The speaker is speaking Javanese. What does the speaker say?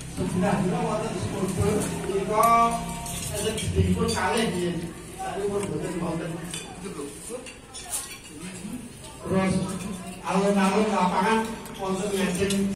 Sebelah-belah wonten sepuluh menika enten gedhipun kalih nggih. Tapi pun boten wonten. Terus alun-alun lapangan wonten ngajeng